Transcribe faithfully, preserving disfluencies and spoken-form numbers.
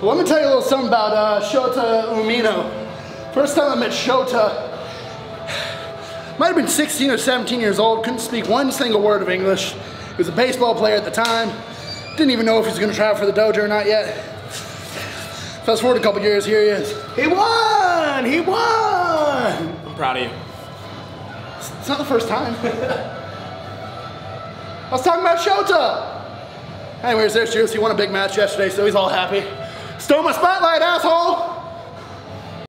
Well, let me tell you a little something about uh, Shota Umino. First time I met Shota, might have been sixteen or seventeen years old, couldn't speak one single word of English. He was a baseball player at the time. Didn't even know if he was gonna travel for the dojo or not yet. Fast forward a couple years, here he is. He won! He won! I'm proud of you. It's not the first time. I was talking about Shota! Anyways, there's Juice. He won a big match yesterday, so he's all happy. Stole my spotlight, asshole!